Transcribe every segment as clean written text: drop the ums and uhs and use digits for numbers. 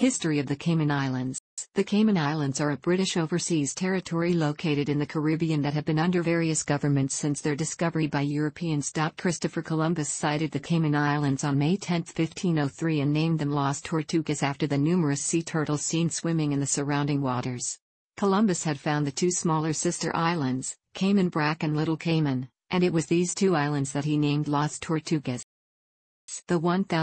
History of the Cayman Islands. The Cayman Islands are a British overseas territory located in the Caribbean that have been under various governments since their discovery by Europeans. Christopher Columbus sighted the Cayman Islands on May 10, 1503 and named them Las Tortugas after the numerous sea turtles seen swimming in the surrounding waters. Columbus had found the two smaller sister islands, Cayman Brac and Little Cayman, and it was these two islands that he named Las Tortugas. The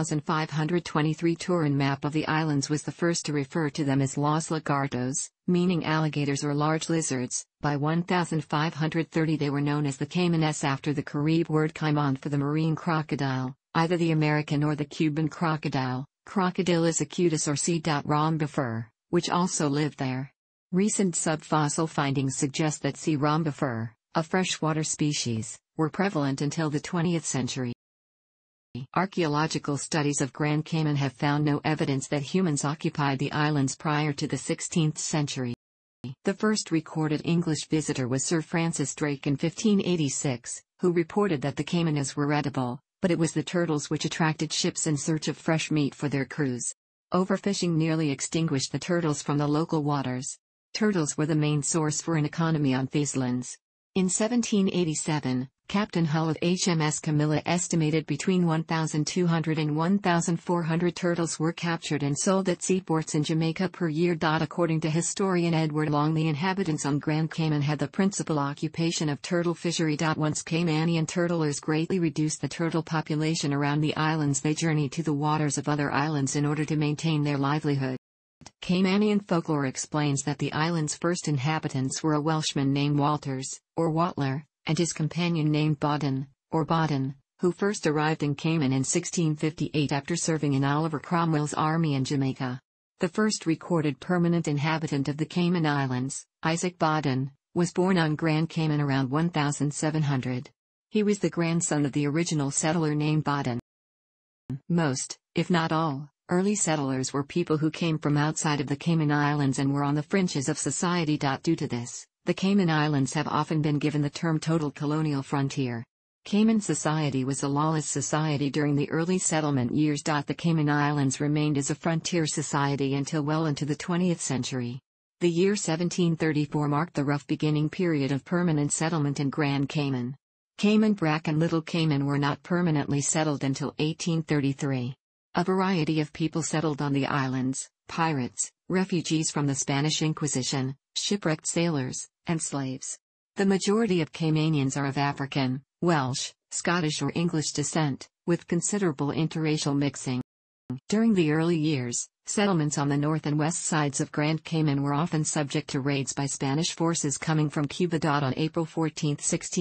1523 Turin map of the islands was the first to refer to them as Los Lagartos, meaning alligators or large lizards. By 1530 they were known as the Caymanes after the Carib word caimán for the marine crocodile, either the American or the Cuban crocodile. Crocodylus acutus or C. rhombifer, which also lived there. Recent subfossil findings suggest that C. rhombifer, a freshwater species, were prevalent until the 20th century. Archaeological studies of Grand Cayman have found no evidence that humans occupied the islands prior to the 16th century. The first recorded English visitor was Sir Francis Drake in 1586, who reported that the Caymanes were edible, but it was the turtles which attracted ships in search of fresh meat for their crews. Overfishing nearly extinguished the turtles from the local waters. Turtles were the main source for an economy on these lands. In 1787, Captain Hull of HMS Camilla estimated between 1,200 and 1,400 turtles were captured and sold at seaports in Jamaica per year. According to historian Edward Long, the inhabitants on Grand Cayman had the principal occupation of turtle fishery. Once Caymanian turtlers greatly reduced the turtle population around the islands, they journeyed to the waters of other islands in order to maintain their livelihood. Caymanian folklore explains that the island's first inhabitants were a Welshman named Walters, or Watler, and his companion named Bodden, or Bodden, who first arrived in Cayman in 1658 after serving in Oliver Cromwell's army in Jamaica. The first recorded permanent inhabitant of the Cayman Islands, Isaac Bodden, was born on Grand Cayman around 1700. He was the grandson of the original settler named Bodden. Most, if not all, early settlers were people who came from outside of the Cayman Islands and were on the fringes of society. Due to this, the Cayman Islands have often been given the term total colonial frontier. Cayman society was a lawless society during the early settlement years. The Cayman Islands remained as a frontier society until well into the 20th century. The year 1734 marked the rough beginning period of permanent settlement in Grand Cayman. Cayman Brac and Little Cayman were not permanently settled until 1833. A variety of people settled on the islands: pirates, refugees from the Spanish Inquisition, shipwrecked sailors, and slaves. The majority of Caymanians are of African, Welsh, Scottish or English descent, with considerable interracial mixing. During the early years, settlements on the north and west sides of Grand Cayman were often subject to raids by Spanish forces coming from Cuba. On April 14,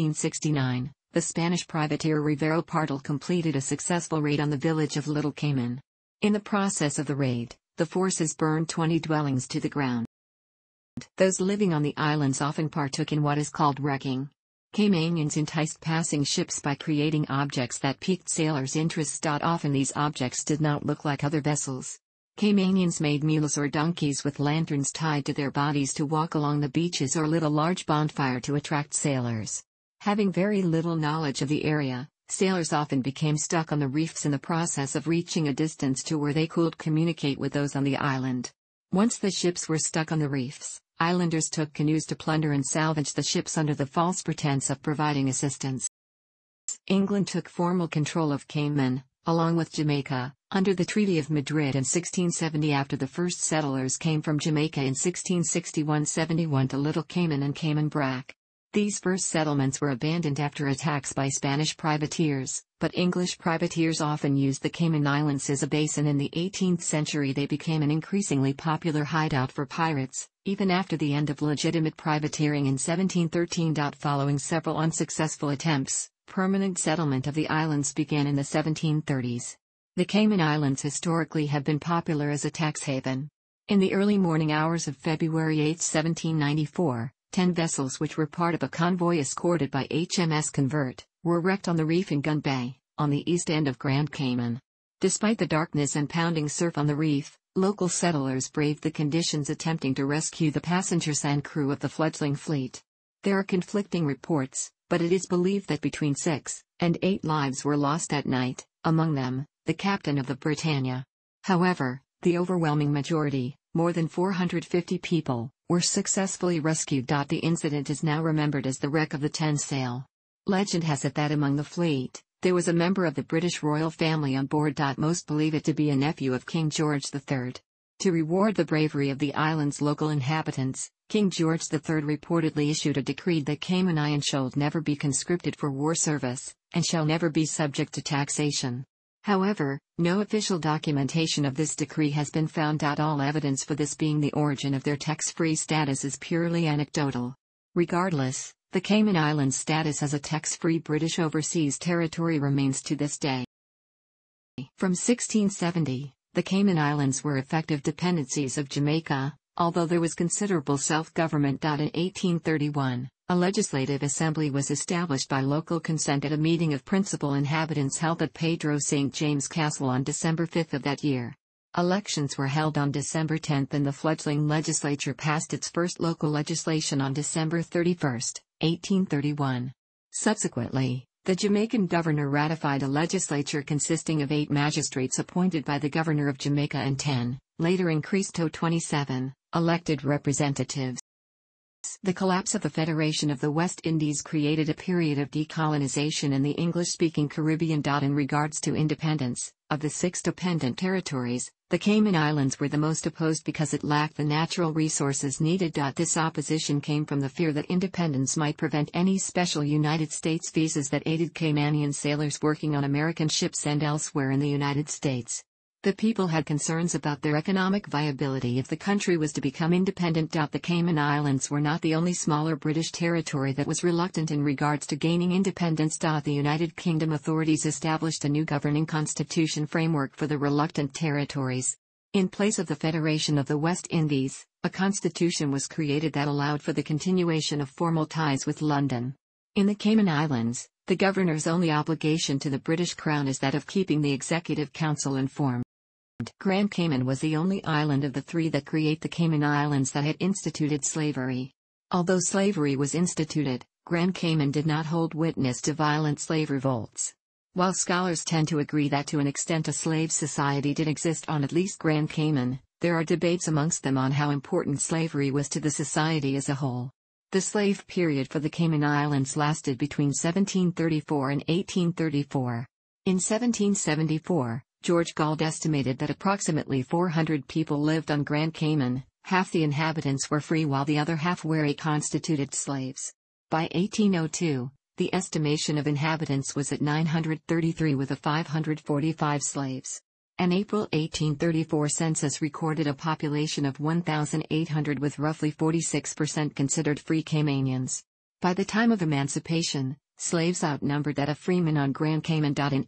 1669, the Spanish privateer Rivero Pardo completed a successful raid on the village of Little Cayman. In the process of the raid, the forces burned 20 dwellings to the ground. Those living on the islands often partook in what is called wrecking. Caymanians enticed passing ships by creating objects that piqued sailors' interest. Often these objects did not look like other vessels. Caymanians made mules or donkeys with lanterns tied to their bodies to walk along the beaches or lit a large bonfire to attract sailors. Having very little knowledge of the area, sailors often became stuck on the reefs in the process of reaching a distance to where they could communicate with those on the island. Once the ships were stuck on the reefs, islanders took canoes to plunder and salvage the ships under the false pretense of providing assistance. England took formal control of Cayman, along with Jamaica, under the Treaty of Madrid in 1670 after the first settlers came from Jamaica in 1661-71 to Little Cayman and Cayman Brac. These first settlements were abandoned after attacks by Spanish privateers, but English privateers often used the Cayman Islands as a base, and in the 18th century they became an increasingly popular hideout for pirates, even after the end of legitimate privateering in 1713. Following several unsuccessful attempts, permanent settlement of the islands began in the 1730s. The Cayman Islands historically have been popular as a tax haven. In the early morning hours of February 8, 1794, 10 vessels which were part of a convoy escorted by HMS Convert, were wrecked on the reef in Gun Bay, on the east end of Grand Cayman. Despite the darkness and pounding surf on the reef, local settlers braved the conditions attempting to rescue the passengers and crew of the fledgling fleet. There are conflicting reports, but it is believed that between 6 and 8 lives were lost at night, among them, the captain of the Britannia. However, The overwhelming majority, more than 450 people, were successfully rescued. The incident is now remembered as the wreck of the Tensale. Legend has it that among the fleet, there was a member of the British royal family on board. Most believe it to be a nephew of King George III. To reward the bravery of the island's local inhabitants, King George III reportedly issued a decree that Cayman shall never be conscripted for war service, and shall never be subject to taxation. However, no official documentation of this decree has been found. All evidence for this being the origin of their tax-free status is purely anecdotal. Regardless, the Cayman Islands' status as a tax-free British overseas territory remains to this day. From 1670, the Cayman Islands were effective dependencies of Jamaica, although there was considerable self-government. In 1831, a legislative assembly was established by local consent at a meeting of principal inhabitants held at Pedro St. James Castle on December 5 of that year. Elections were held on December 10 and the fledgling legislature passed its first local legislation on December 31, 1831. Subsequently, the Jamaican governor ratified a legislature consisting of 8 magistrates appointed by the governor of Jamaica and 10, later increased to 27, elected representatives. The collapse of the Federation of the West Indies created a period of decolonization in the English-speaking Caribbean. In regards to independence, of the 6 dependent territories, the Cayman Islands were the most opposed because it lacked the natural resources needed. This opposition came from the fear that independence might prevent any special United States visas that aided Caymanian sailors working on American ships and elsewhere in the United States. The people had concerns about their economic viability if the country was to become independent. The Cayman Islands were not the only smaller British territory that was reluctant in regards to gaining independence. The United Kingdom authorities established a new governing constitution framework for the reluctant territories. In place of the Federation of the West Indies, a constitution was created that allowed for the continuation of formal ties with London. In the Cayman Islands, the governor's only obligation to the British Crown is that of keeping the Executive Council informed. Grand Cayman was the only island of the 3 that create the Cayman Islands that had instituted slavery. Although slavery was instituted, Grand Cayman did not hold witness to violent slave revolts. While scholars tend to agree that to an extent a slave society did exist on at least Grand Cayman, there are debates amongst them on how important slavery was to the society as a whole. The slave period for the Cayman Islands lasted between 1734 and 1834. In 1774, George Galt estimated that approximately 400 people lived on Grand Cayman. Half the inhabitants were free while the other half were constituted slaves. By 1802, the estimation of inhabitants was at 933 with 545 slaves. An April 1834 census recorded a population of 1,800 with roughly 46% considered free Caymanians. By the time of emancipation, slaves outnumbered that of freemen on Grand Cayman. In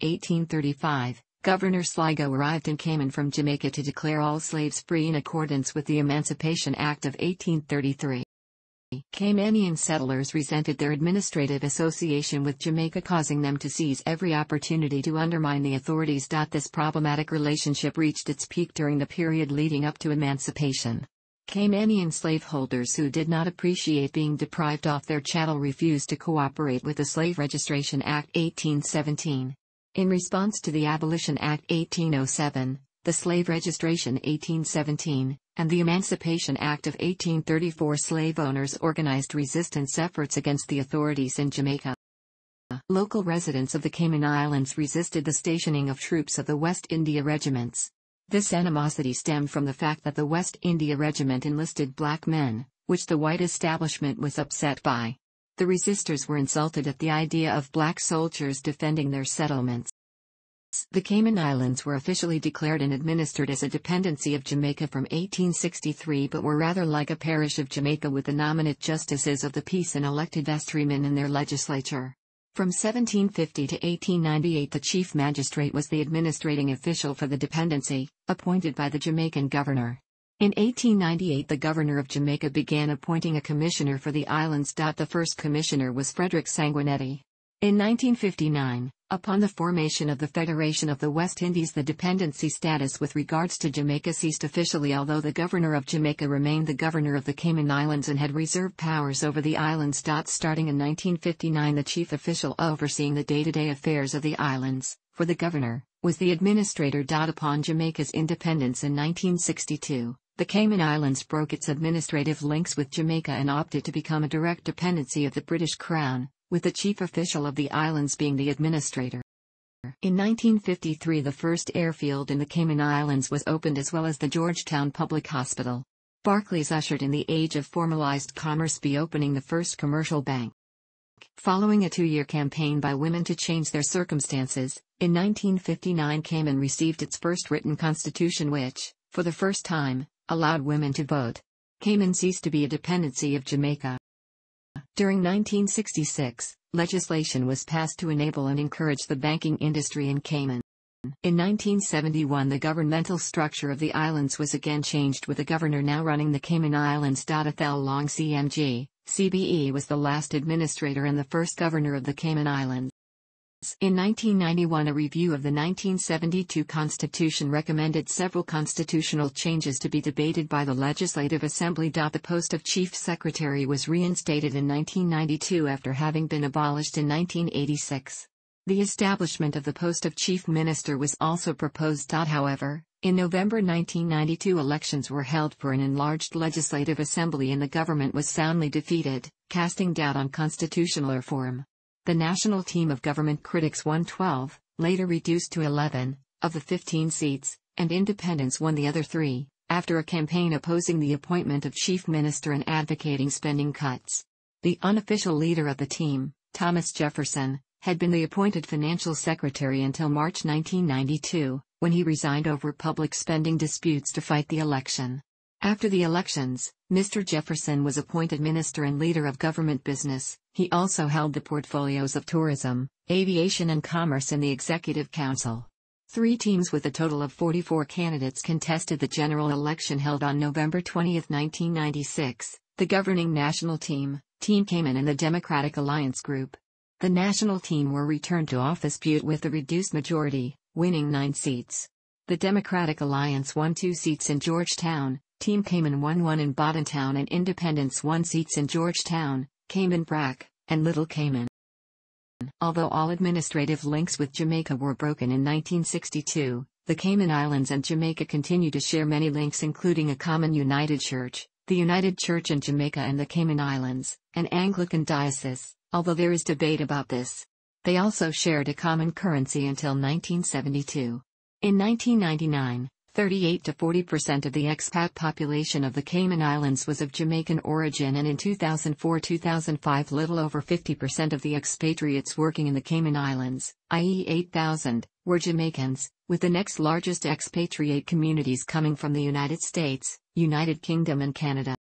1835, Governor Sligo arrived in Cayman from Jamaica to declare all slaves free in accordance with the Emancipation Act of 1833. Caymanian settlers resented their administrative association with Jamaica, causing them to seize every opportunity to undermine the authorities. This problematic relationship reached its peak during the period leading up to emancipation. Caymanian slaveholders who did not appreciate being deprived of their chattel refused to cooperate with the Slave Registration Act 1817. In response to the Abolition Act 1807, the Slave Registration 1817, and the Emancipation Act of 1834, slave owners organized resistance efforts against the authorities in Jamaica. Local residents of the Cayman Islands resisted the stationing of troops of the West India regiments. This animosity stemmed from the fact that the West India Regiment enlisted black men, which the white establishment was upset by. The resistors were insulted at the idea of black soldiers defending their settlements. The Cayman Islands were officially declared and administered as a dependency of Jamaica from 1863, but were rather like a parish of Jamaica with the nominate justices of the peace and elected vestrymen in their legislature. From 1750 to 1898, the chief magistrate was the administrating official for the dependency, appointed by the Jamaican governor. In 1898, the governor of Jamaica began appointing a commissioner for the islands. The first commissioner was Frederick Sanguinetti. In 1959, upon the formation of the Federation of the West Indies, the dependency status with regards to Jamaica ceased officially, although the governor of Jamaica remained the governor of the Cayman Islands and had reserved powers over the islands. Starting in 1959, the chief official overseeing the day-to-day affairs of the islands, for the governor, was the administrator. Upon Jamaica's independence in 1962, the Cayman Islands broke its administrative links with Jamaica and opted to become a direct dependency of the British Crown, with the chief official of the islands being the administrator. In 1953, the first airfield in the Cayman Islands was opened, as well as the Georgetown Public Hospital. Barclays ushered in the age of formalized commerce by opening the first commercial bank. Following a 2-year campaign by women to change their circumstances, in 1959 Cayman received its first written constitution which, for the first time, allowed women to vote. Cayman ceased to be a dependency of Jamaica. During 1966, legislation was passed to enable and encourage the banking industry in Cayman. In 1971, the governmental structure of the islands was again changed, with the governor now running the Cayman Islands. Ethel Long CMG, CBE was the last administrator and the first governor of the Cayman Islands. In 1991, a review of the 1972 Constitution recommended several constitutional changes to be debated by the Legislative Assembly. The post of Chief Secretary was reinstated in 1992 after having been abolished in 1986. The establishment of the post of Chief Minister was also proposed. However, in November 1992, elections were held for an enlarged Legislative Assembly and the government was soundly defeated, casting doubt on constitutional reform. The national team of government critics won 12, later reduced to 11, of the 15 seats, and independents won the other 3, after a campaign opposing the appointment of chief minister and advocating spending cuts. The unofficial leader of the team, Thomas Jefferson, had been the appointed financial secretary until March 1992, when he resigned over public spending disputes to fight the election. After the elections, Mr. Jefferson was appointed minister and leader of government business. He also held the portfolios of tourism, aviation and commerce in the Executive Council. 3 teams with a total of 44 candidates contested the general election held on November 20, 1996, the governing national team, Team Cayman, and the Democratic Alliance Group. The national team were returned to office with a reduced majority, winning 9 seats. The Democratic Alliance won 2 seats in Georgetown, Team Cayman won 1 in Bordentown, and independents won seats in Georgetown, Cayman Brac, and Little Cayman. Although all administrative links with Jamaica were broken in 1962, the Cayman Islands and Jamaica continue to share many links, including a common United Church, the United Church in Jamaica and the Cayman Islands, an Anglican diocese, although there is debate about this. They also shared a common currency until 1972. In 1999, 38 to 40% of the expat population of the Cayman Islands was of Jamaican origin, and in 2004-2005 little over 50% of the expatriates working in the Cayman Islands, i.e. 8,000, were Jamaicans, with the next largest expatriate communities coming from the United States, United Kingdom and Canada.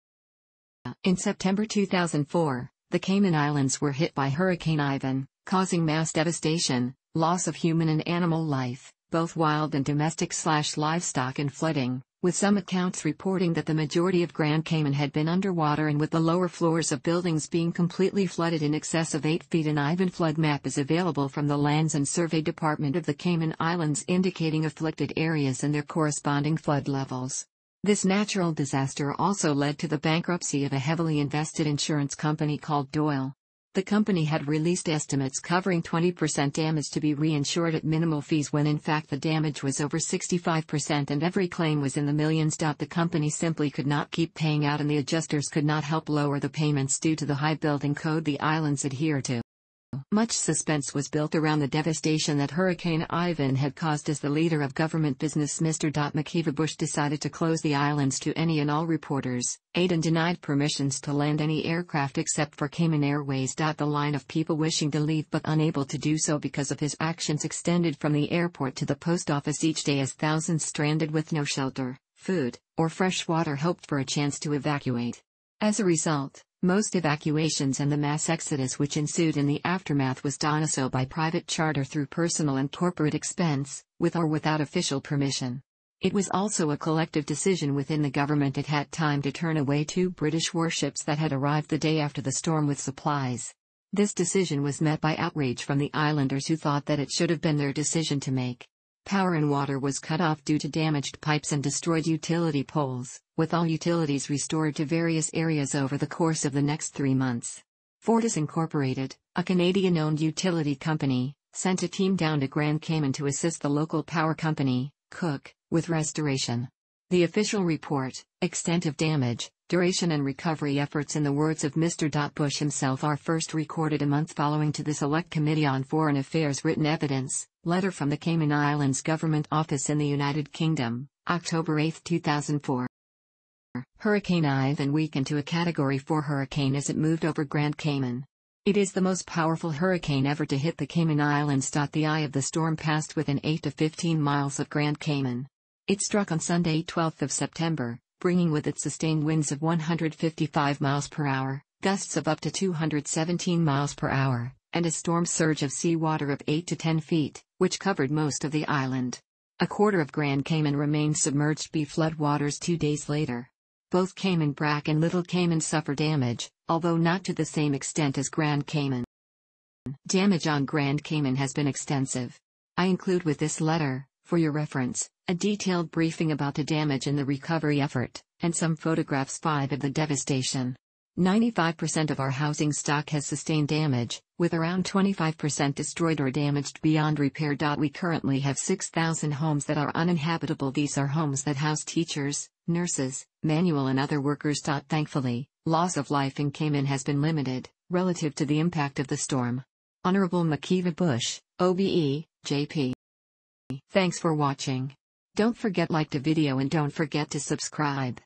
In September 2004, the Cayman Islands were hit by Hurricane Ivan, causing mass devastation, loss of human and animal life, both wild and domestic/livestock, and flooding, with some accounts reporting that the majority of Grand Cayman had been underwater and with the lower floors of buildings being completely flooded in excess of 8 feet. An Ivan flood map is available from the Lands and Survey Department of the Cayman Islands indicating afflicted areas and their corresponding flood levels. This natural disaster also led to the bankruptcy of a heavily invested insurance company called Doyle. The company had released estimates covering 20% damage to be reinsured at minimal fees when in fact the damage was over 65% and every claim was in the millions. The company simply could not keep paying out and the adjusters could not help lower the payments due to the high building code the islands adhere to. Much suspense was built around the devastation that Hurricane Ivan had caused as the leader of government business Mr. McKeever-Bush decided to close the islands to any and all reporters, and denied permissions to land any aircraft except for Cayman Airways. The line of people wishing to leave but unable to do so because of his actions extended from the airport to the post office each day as thousands stranded with no shelter, food, or fresh water hoped for a chance to evacuate. As a result, most evacuations and the mass exodus which ensued in the aftermath was done so by private charter through personal and corporate expense, with or without official permission. It was also a collective decision within the government. It had time to turn away 2 British warships that had arrived the day after the storm with supplies. This decision was met by outrage from the islanders who thought that it should have been their decision to make. Power and water was cut off due to damaged pipes and destroyed utility poles, with all utilities restored to various areas over the course of the next 3 months. Fortis Incorporated, a Canadian-owned utility company, sent a team down to Grand Cayman to assist the local power company, Cook, with restoration. The official report, extent of damage, duration and recovery efforts in the words of Mr. Bush himself are first recorded a month following to the Select Committee on Foreign Affairs written evidence, letter from the Cayman Islands Government Office in the United Kingdom, October 8, 2004. Hurricane Ivan weakened to a Category 4 hurricane as it moved over Grand Cayman. It is the most powerful hurricane ever to hit the Cayman Islands. The eye of the storm passed within 8 to 15 miles of Grand Cayman. It struck on Sunday, 12th of September, bringing with it sustained winds of 155 miles per hour, gusts of up to 217 miles per hour, and a storm surge of seawater of 8 to 10 feet, which covered most of the island. A quarter of Grand Cayman remained submerged by floodwaters 2 days later. Both Cayman Brac and Little Cayman suffer damage, although not to the same extent as Grand Cayman. Damage on Grand Cayman has been extensive. I include with this letter, for your reference, a detailed briefing about the damage and the recovery effort, and some photographs 5 of the devastation. 95% of our housing stock has sustained damage, with around 25% destroyed or damaged beyond repair. We currently have 6,000 homes that are uninhabitable. These are homes that house teachers, nurses, manual and other workers. Thankfully, loss of life in Cayman has been limited, relative to the impact of the storm. Honorable Makiva Bush, OBE, JP. Thanks for watching. Don't forget like the video and don't forget to subscribe.